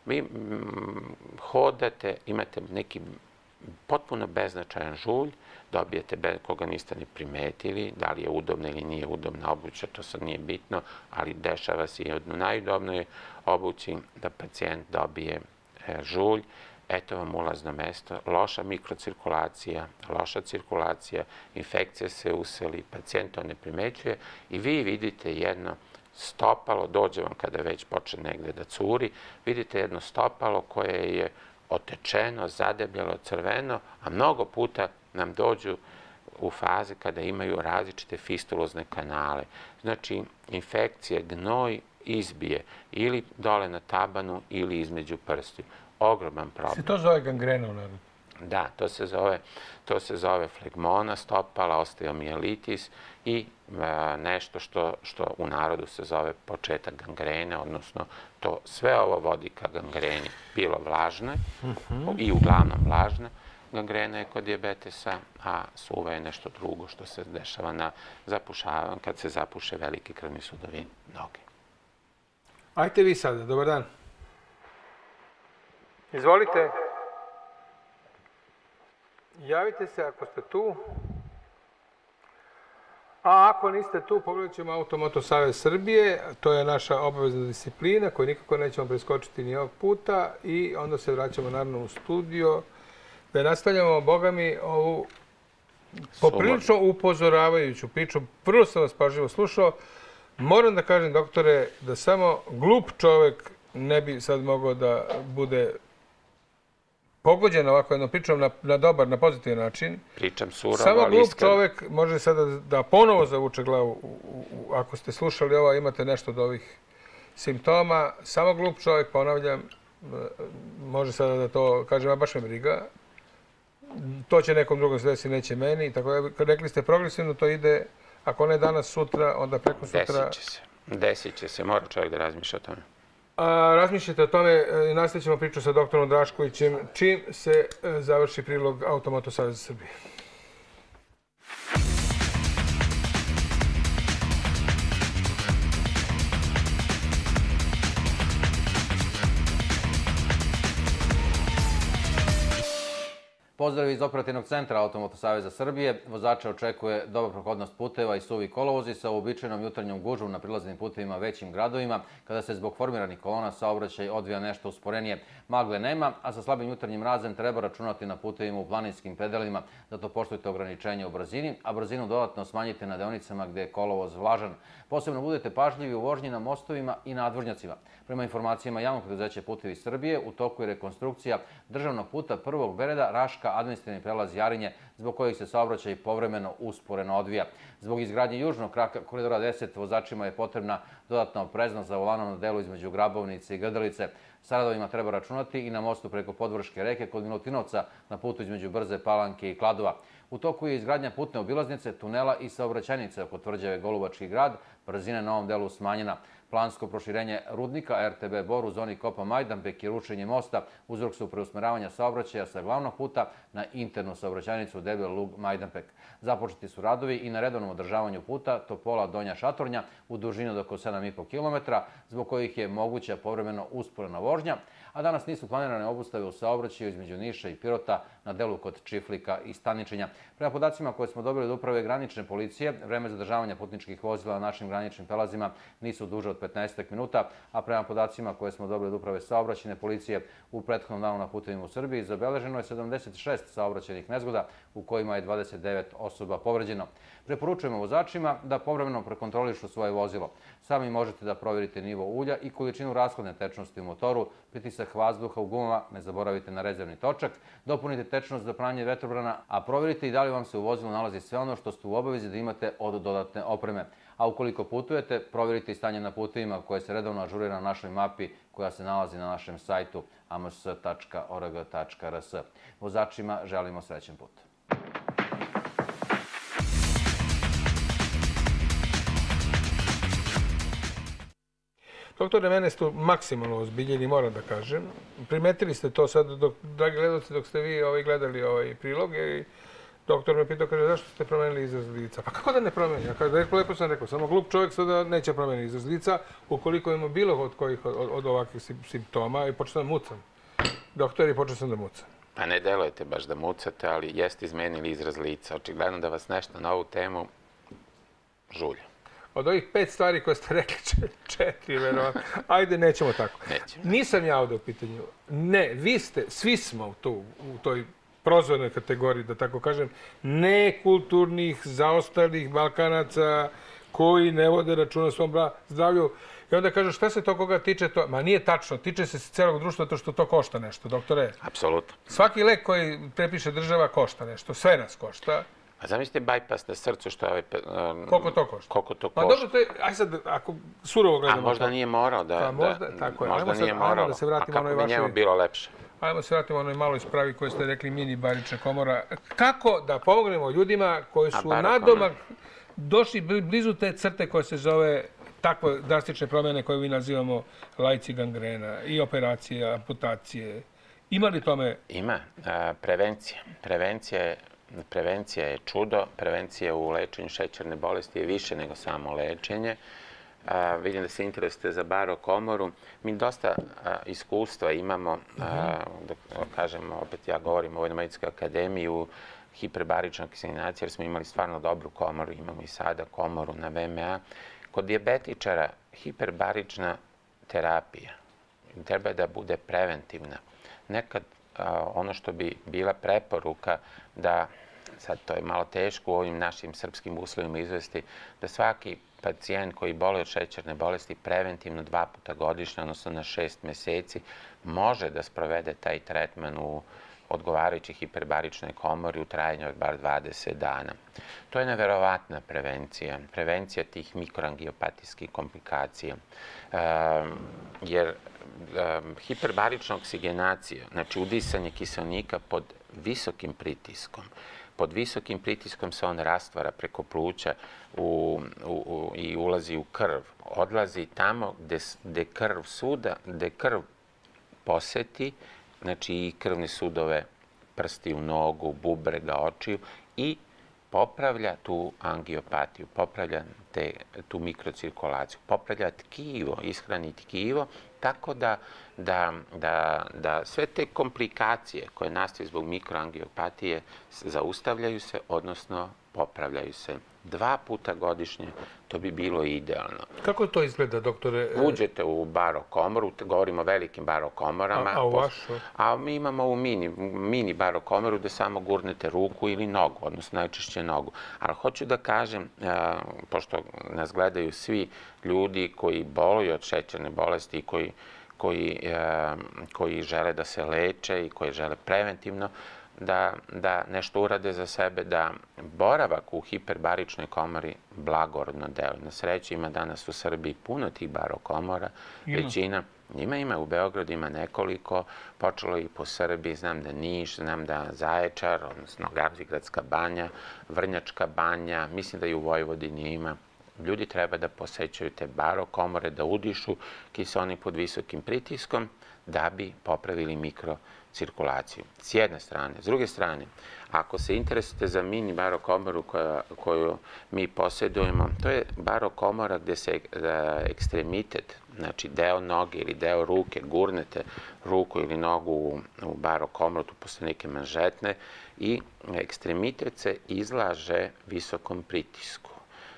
S2: Vi hodate, imate neki potpuno beznačajan žulj, dobijete koga niste ni primetili, da li je udobna ili nije udobna obuća, to sad nije bitno, ali dešava se i u najudobnoj obući da pacijent dobije žulj. Eto vam ulazno mesto, loša mikrocirkulacija, loša cirkulacija, infekcija se useli, pacijent to ne primećuje i vi vidite jedno stopalo, dođe vam kada već počne negde da curi, vidite jedno stopalo koje je otečeno, zadebljalo, crveno, a mnogo puta nam dođu u faze kada imaju različite fistulozne kanale. Znači, infekcije, gnoj izbije ili dole na tabanu ili između prstiju. Ogroman problem.
S1: Se to zove gangrena u narodu?
S2: Da, to se zove, to se zove flegmona stopala, osteomijelitis i e, nešto što, što u narodu se zove početak gangrene, odnosno to sve ovo vodi ka gangreni, bilo vlažne uh-huh. i uglavnom vlažna. Gangrena je kod dijabetesa, a suva je nešto drugo što se dešava na zapušavanju, kad se zapuše veliki krvni sudovi noge.
S1: Ajte vi sada, dobar dan. Izvolite. Javite se ako ste tu. A ako niste tu, pogledat ćemo Automoto Savez Srbije. To je naša obavezna disciplina koju nikako nećemo preskočiti ni ovog puta. I onda se vraćamo naravno u studio da nastavljamo, boga mi, ovu poprilično upozoravajuću priču. Vrlo sam vas pažljivo slušao. Moram da kažem, doktore, da samo glup čovek ne bi sad mogao da bude pogođen ovako jednom pričom na, na dobar, na pozitivan način.
S2: Pričam surovo,
S1: samo
S2: ali
S1: glup
S2: iskreno.
S1: čovek može sada da ponovo zavuče glavu. U, u, u, ako ste slušali ovo, imate nešto od ovih simptoma. Samo glup čovek, ponavljam, može sada da to kaže, a baš me briga. To će nekom drugom se desiti, neće meni. Tako da, rekli ste progresivno, to ide, ako ne danas, sutra, onda preko sutra.
S2: Desit će se. Desit će se. Mora čovjek da razmišlja o tome.
S1: A, razmišljate o tome i nastavit ćemo priču sa doktorom Draškovićem čim se završi prilog Automoto Saveza Srbije.
S6: Pozdrav iz operativnog centra Automoto Saveza Srbije. Vozača očekuje dobra prohodnost puteva i suvi kolovozi sa uobičajenom jutarnjom gužvom na prilaznim putevima većim gradovima, kada se zbog formiranih kolona saobraćaj odvija nešto usporenije. Magle nema, a sa slabim jutarnjim mrazem treba računati na putevima u planinskim predelima, zato poštujte ograničenje u brzini, a brzinu dodatno smanjite na deonicama gde je kolovoz vlažan. Posebno budete pažljivi u vožnji na mostovima i nadvožnjacima. Prema informacijama javnog preduzeća Putevi Srbije, u toku je rekonstrukcija državnog puta prvog Bereda, Raška, administrativni prelaz Jarinje, zbog kojih se saobraćaj povremeno usporeno odvija. Zbog izgradnje južnog kraka koridora deset vozačima je potrebna dodatna opreznost za volanom na delu između Grabovnice i Grdelice. Sa radovima treba računati i na mostu preko Podvrške reke kod Milutinovca na putu između Brze Palanke i Kladova. U toku je izgradnja putne obilaznice, tunela i saobraćajnice oko tvrđave Golubački grad, brzina na ovom delu smanjena. Plansko proširenje rudnika R T B Bor u zoni Kopa Majdanpek i rušenje mosta uzrok su preusmeravanja saobraćaja sa glavnog puta na internu saobraćajnicu Debel Lug Majdanpek. Započeti su radovi i na redovnom održavanju puta Topola Donja Šatornja u dužini od oko sedam i po kilometara, zbog kojih je moguća povremeno usporena vožnja, a danas nisu planirane obustave u saobraćaju između Niša i Pirota na delu kod Čiflika i Staničenja. Prema podacima koje smo dobili od uprave granične policije, vreme zadržavanja putničkih vozila na našim graničnim prelazima nisu duže od petnaest minuta, a prema podacima koje smo dobili od uprave saobraćajne policije u prethodnom danu na putevima u Srbiji zabeleženo je sedamdeset šest saobraćajnih nezgoda u kojima je dvadeset devet osoba povređeno. Preporučujemo vozačima da povremeno prekontrolišu svoje vozilo. Sami možete da provjerite nivo ulja i količinu rashodne tečnosti u motoru, pritisak vazduha u gumama, ne zaboravite na rezervni točak, dopunite tečnost za pranje vetrobrana, a provjerite i da li vam se u vozilu nalazi sve ono što ste u obavezi da imate od dodatne opreme. A ukoliko putujete, provjerite i stanje na putevima koje se redovno ažurira na našoj mapi koja se nalazi na našem sajtu a m s tačka o r g tačka r s. Vozačima želimo srećan put.
S1: Doktore, mene ste maksimalno ozbiljeni, moram da kažem. Primetili ste to sad, dok, dragi gledalci, dok ste vi ovaj, gledali ovaj prilog. I Doktor me pitao, kaže, zašto ste promenili izraz lica? Pa kako da ne promeni? Ja kaže, lepo sam rekao, samo glup čovjek sada neće promeniti izraz lica ukoliko ima bilo od kojih od, od ovakvih simptoma i počeo da mucam. Doktor, i počeo sam da mucam.
S2: Pa ne delujete baš da mucate, ali jeste izmenili izraz lica. Očigledno da vas nešto na ovu temu žulja.
S1: Od ovih pet stvari koje ste rekli, četiri, verovatno. Ajde, nećemo tako.
S2: Nećemo.
S1: Nisam ja ovdje u pitanju. Ne, vi ste, svi smo tu, u toj prozornoj kategoriji, da tako kažem, nekulturnih, zaostalih Balkanaca koji ne vode računa o svom zdravlju. I onda kažu, šta se to koga tiče to? Ma nije tačno, tiče se celog društva to što to košta nešto, doktore.
S2: Apsolutno.
S1: Svaki lek koji prepiše država košta nešto, sve nas košta.
S2: A zamislite bajpas na srcu što je...
S1: Um, koliko to košta?
S2: Koliko to
S1: pa
S2: košta?
S1: Pa dobro, to je, aj sad, ako surovo gledamo...
S2: A možda to. Nije morao da...
S1: Pa možda,
S2: da,
S1: tako je.
S2: Možda
S1: ajmo
S2: nije
S1: sad,
S2: moralo.
S1: Da se vratimo
S2: a kako bi
S1: vašoj...
S2: njemu bilo lepše?
S1: Ajmo se vratimo onoj maloj spravi koju ste rekli, mini barična komora. Kako da pomognemo ljudima koji su nadomak došli blizu te crte koje se zove takve drastične promjene koje mi nazivamo lajci gangrena i operacije, amputacije. Ima li tome?
S2: Ima. A, prevencija. Prevencija je, prevencija je čudo. Prevencija u lečenju šećerne bolesti je više nego samo lečenje. A, vidim da se interesujete za baro komoru. Mi dosta a, iskustva imamo, a, da kažem, opet ja govorim o Vojno-medicinskoj akademiji, u hiperbaričnoj oksigenaciji, jer smo imali stvarno dobru komoru, imamo i sada komoru na V M A. Kod dijabetičara hiperbarična terapija treba da bude preventivna. Nekad a, ono što bi bila preporuka da, sad to je malo teško u ovim našim srpskim uslovima izvesti, da svaki pacijent koji boluje od šećerne bolesti preventivno dva puta godišnje, odnosno na šest meseci, može da sprovede taj tretman u odgovarajućoj hiperbaričnoj komori u trajanju od bar dvadeset dana. To je neverovatna prevencija, prevencija tih mikroangiopatijskih komplikacija. E, jer e, hiperbarična oksigenacija, znači udisanje kiseonika pod visokim pritiskom, pod visokim pritiskom se on rastvara preko pluća u, u, u, i ulazi u krv. Odlazi tamo gde, gde krv suda, gde krv poseti, znači i krvne sudove, prsti u nogu, bubrega, očiju i popravlja tu angiopatiju, popravlja te, tu mikrocirkulaciju, popravlja tkivo, ishrani tkivo, tako da, da, da, da sve te komplikacije koje nastaju zbog mikroangiopatije zaustavljaju se, odnosno popravljaju se. Dva puta godišnje, to bi bilo idealno.
S1: Kako to izgleda, doktore?
S2: Uđete u baro komoru, govorimo o velikim baro komorama.
S1: A, a u vašu?
S2: A mi imamo u mini, mini baro komoru gde samo gurnete ruku ili nogu, odnosno najčešće nogu. Ali hoću da kažem, a, pošto nas gledaju svi ljudi koji boluju od šećerne bolesti i koji, koji, a, koji žele da se leče i koji žele preventivno, Da, da nešto urade za sebe, da boravak u hiperbaričnoj komori blagorodno deluje. Na sreću ima danas u Srbiji puno tih barokomora, većina. Ima, ima, u Beogradu ima nekoliko, počelo i po Srbiji, znam da Niš, znam da Zaječar, odnosno Gavzigradska banja, Vrnjačka banja, mislim da i u Vojvodini ima. Ljudi treba da posećaju te barokomore, da udišu kiseonik pod visokim pritiskom, da bi popravili mikrocirkulaciju. S jedne strane. S druge strane, ako se interesujete za mini barokomoru koju mi posjedujemo, to je barokomora gde se ekstremitet, znači deo noge ili deo ruke, gurnete ruku ili nogu u, u barokomoru, tu postoje neke manžetne, i ekstremitet se izlaže visokom pritisku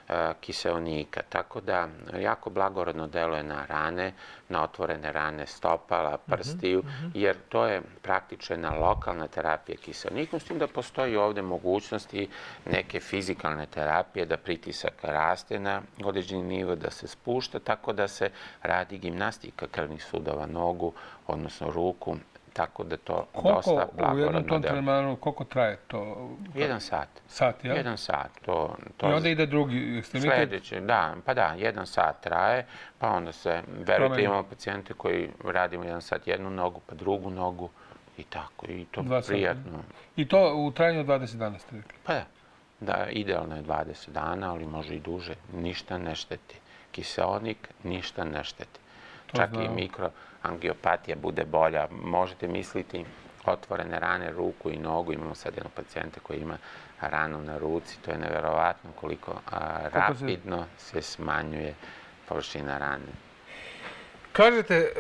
S2: kiseonika, tako da jako blagorodno deluje na rane, na otvorene rane stopala, prstiju, jer to je praktična lokalna terapija kiseonikom, s tim da postoji ovde mogućnosti neke fizikalne terapije, da pritisak raste na određeni nivo, da se spušta, tako da se radi gimnastika krvnih sudova, nogu, odnosno ruku, tako da to dosta blagorodno deluje.
S1: U jednom tom trenutku, koliko traje to?
S2: Jedan sat.
S1: Sat, ja?
S2: Jedan sat. To, to
S1: I onda ide drugi ekstremitet?
S2: Sljedeće, da, pa da, jedan sat traje, pa onda se, verujte, imamo pacijente koji radimo jedan sat jednu nogu, pa drugu nogu i tako, i to prijatno.
S1: I to u trajanju dvadeset dana ste rekli?
S2: Pa da, da, idealno je dvadeset dana, ali može i duže, ništa ne šteti. Kiseonik ništa ne šteti. Čak i mikroangiopatija bude bolja. Možete misliti otvorene rane ruku i nogu. Imamo sad jednog pacijenta koji ima ranu na ruci. To je neverovatno koliko rapidno se smanjuje površina rane.
S1: Kažete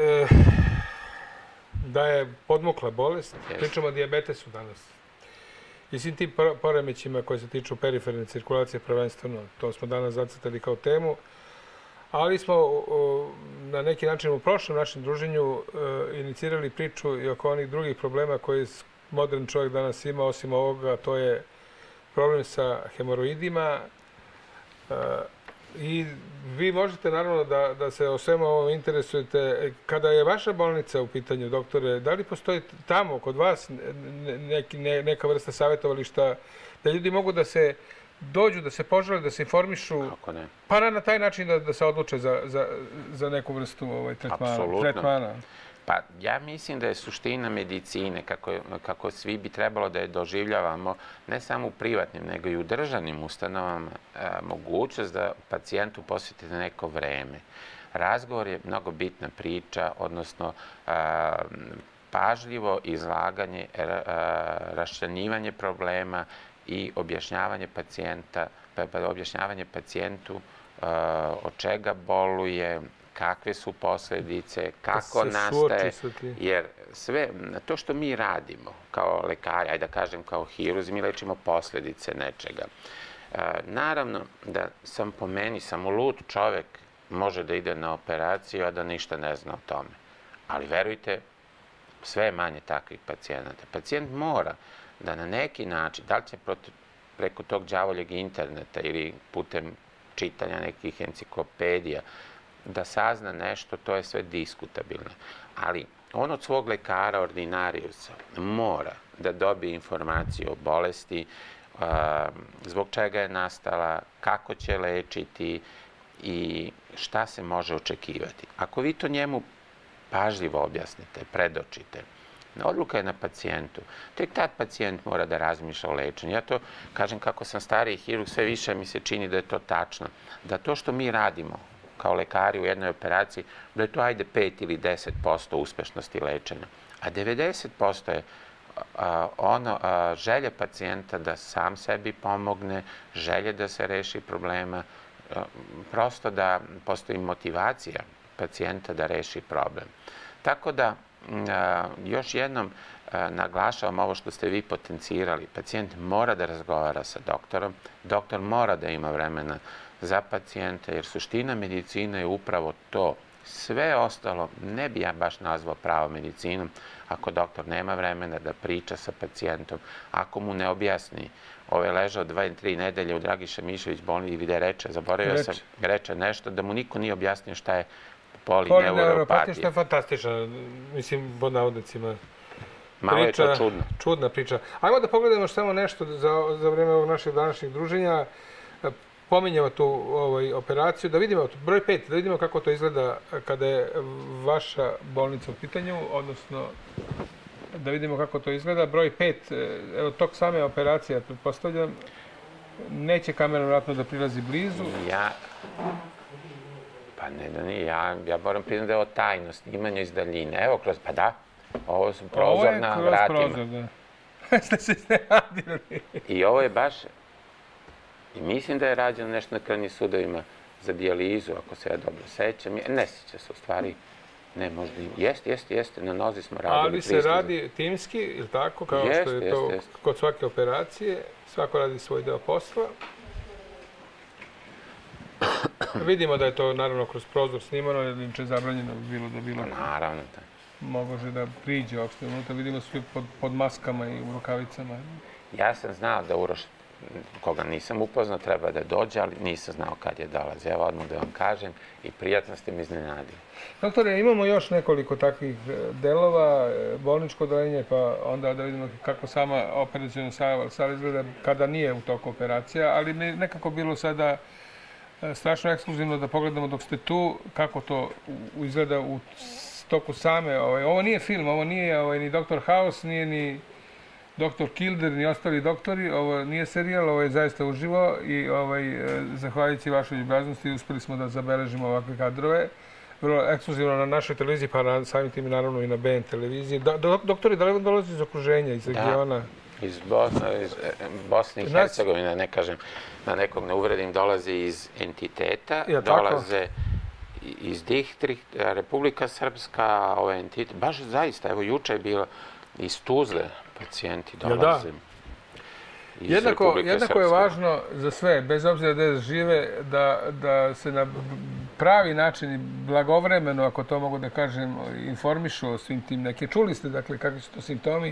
S1: da je podmukla bolest. Pričamo o dijabetesu danas. I svim tim poremećima koji se tiču periferne cirkulacije prvenstveno. To smo danas zacrtali kao temu. Ali smo na neki način u prošlom našem druženju inicirali priču i oko onih drugih problema koje modern čovjek danas ima, osim ovoga, to je problem sa hemoroidima. I vi možete naravno da, da se o svemu ovom interesujete. Kada je vaša bolnica u pitanju, doktore, da li postoji tamo kod vas neki, ne, neka vrsta savjetovališta da ljudi mogu da se dođu, da se požele, da se informišu, pa na taj način da, da se odluče za, za, za neku vrstu ovaj, tretmana?
S2: Apsolutno.
S1: Tretmana.
S2: Pa ja mislim da je suština medicine, kako, kako svi bi trebalo da je doživljavamo, ne samo u privatnim, nego i u državnim ustanovama, mogućnost da pacijentu posvetite neko vreme. Razgovor je mnogo bitna priča, odnosno pažljivo izlaganje, raščlanjivanje problema i objašnjavanje pacijenta, objašnjavanje pacijentu od čega boluje, kakve su posljedice, kako nastaje, jer sve to što mi radimo kao lekari, ajde da kažem kao hirurzi, mi lečimo posljedice nečega. Naravno da sam po meni, samo lud čovek može da ide na operaciju, a da ništa ne zna o tome. Ali verujte, sve je manje takvih pacijenata. Pacijent mora da na neki način, da li će preko tog đavoljeg interneta ili putem čitanja nekih enciklopedija, da sazna nešto, to je sve diskutabilno. Ali on od svog lekara, ordinariusa, mora da dobije informaciju o bolesti, zbog čega je nastala, kako će lečiti i šta se može očekivati. Ako vi to njemu pažljivo objasnite, predočite, odluka je na pacijentu. Tek tad pacijent mora da razmišlja o lečenju. Ja to kažem kako sam stariji hirurg, sve više mi se čini da je to tačno. Da to što mi radimo kao lekari u jednoj operaciji, da je to ajde pet ili deset posto uspešnosti lečenja. A devedeset posto je ono želje pacijenta da sam sebi pomogne, želje da se reši problema, prosto da postoji motivacija pacijenta da reši problem. Tako da, još jednom naglašavam ovo što ste vi potencirali. Pacijent mora da razgovara sa doktorom, doktor mora da ima vremena za pacijenta, jer suština medicine je upravo to. Sve ostalo ne bi ja baš nazvao pravo medicinom ako doktor nema vremena da priča sa pacijentom, ako mu ne objasni. Ovo je ležao dva ili tri nedelje u Dragiša Mišović bolnici i gde reče, zaboravio sam, reče nešto da mu niko nije objasnio šta je polineuropatija.
S1: Što je fantastična, mislim, pod navodnicima.
S2: Malo je to čudno.
S1: Čudna priča. Ajmo da pogledamo samo nešto za, za vreme ovog našeg današnjeg druženja. Pominjamo tu ovaj, operaciju, da vidimo broj pet, da vidimo kako to izgleda kada je vaša bolnica u pitanju, odnosno da vidimo kako to izgleda. Broj pet, evo tog same operacije, pretpostavljam, neće kamera vratno da prilazi blizu.
S2: Ja, pa ne da nije, ja, ja moram priznati da je ovo tajno snimanje iz daljine. Evo kroz, pa da, ovo su prozor na vratima. Ovo je kroz prozor,
S1: da. Ste se iznenadili.
S2: I ovo je baš... I mislim da je rađeno nešto na krvnim sudovima za dijalizu, ako se ja dobro sećam. Ne sjeća se u stvari. Ne, možda i... Jeste, jeste, jeste. Na nozi smo radili.
S1: Ali se radi timski, ili tako? Kao što je to kod svake operacije. Svako radi svoj deo posla. Vidimo da je to, naravno, kroz prozor snimano, jer niče zabranjeno bilo da bilo...
S2: Naravno, da.
S1: Može da priđe uopšte unutra. Vidimo svi pod maskama i u rukavicama.
S2: Ja sam znao da Uroš, koga nisam upoznao, treba da dođe, ali nisam znao kad je dolazi. Evo odmah da vam kažem i prijatno ste mi iznenadili.
S1: Doktore, imamo još nekoliko takvih delova, bolničko odeljenje, pa onda da vidimo kako sama operaciona sala izgleda kada nije u toku operacija, ali mi nekako bilo sada strašno ekskluzivno da pogledamo dok ste tu, kako to izgleda u toku same. Ovo nije film, ovo nije ni doktor House, nije ni doktor Kilder, ni ostali doktori. Ovo nije serijal, ovo je zaista uživo i zahvaljujući vašoj ljubaznosti uspeli smo da zabeležimo ovakve kadrove. vrlo ekskluzivno na našoj televiziji, pa samim tim naravno i na B N televiziji. Doktori, da li vam dolazi iz okruženja, iz regiona?
S2: Iz Bosne i Hercegovine, ne kažem, na nekog ne uvredim, dolaze iz entiteta, dolaze iz Dihtrihta, Republika Srpska, ovaj entitet, baš zaista, evo juče je bilo iz Tuzle pacijenti dolaze.
S1: Jednako je važno za sve, bez obzira gde žive, da se na pravi način i blagovremeno, ako to mogu da kažem, informišu o svim tim neke. Čuli ste, dakle, kakvi su to simptomi.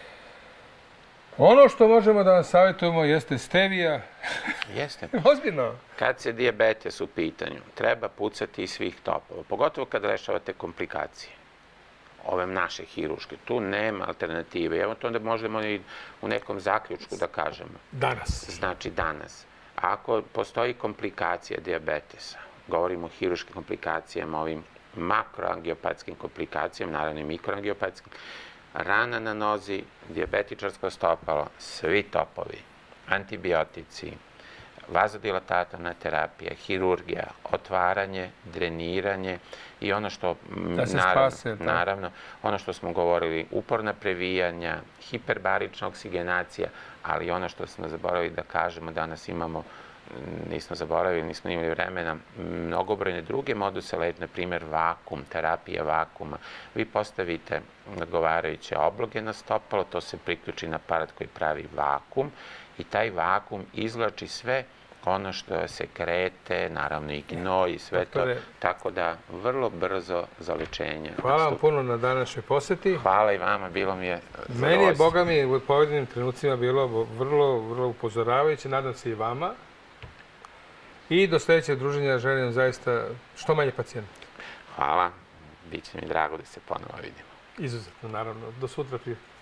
S1: Ono što možemo da vam savjetujemo jeste stevija.
S2: Jeste.
S1: Ozbiljno.
S2: Kad se dijabetes u pitanju, treba pucati iz svih topova, pogotovo kad rešavate komplikacije. Ove naše hiruške. Tu nema alternative. Evo to onda možemo i u nekom zaključku da kažemo.
S1: Danas.
S2: Znači danas. Ako postoji komplikacija dijabetesa, govorimo o hiruškim komplikacijama, ovim makroangiopatskim komplikacijama, naravno i mikroangiopatskim, rana na nozi, dijabetičarsko stopalo, svi topovi, antibiotici, vazodilatatorna terapija, hirurgija, otvaranje, dreniranje i ono što, naravno, ono što smo govorili, uporna previjanja, hiperbarična oksigenacija, ali ono što smo zaboravili da kažemo, danas imamo, nismo zaboravili, nismo imali vremena, mnogobrojne druge moduse lečenja, na primjer vakum, terapija vakuma. Vi postavite odgovarajuće obloge na stopalo, to se priključi na aparat koji pravi vakum i taj vakum izvlači sve ono što se krete, naravno i gnoj i sve to, tako da vrlo brzo za lečenje.
S1: Hvala vam puno na današnjoj poseti.
S2: Hvala i vama, bilo mi je zadovoljstvo.
S1: Meni je, boga mi, u povedinim trenucima bilo vrlo, vrlo upozoravajuće, nadam se i vama. I do sljedećeg druženja želim zaista što manje pacijenta.
S2: Hvala, bit će mi drago da se ponovo vidimo.
S1: Izuzetno, naravno. Do sutra prije.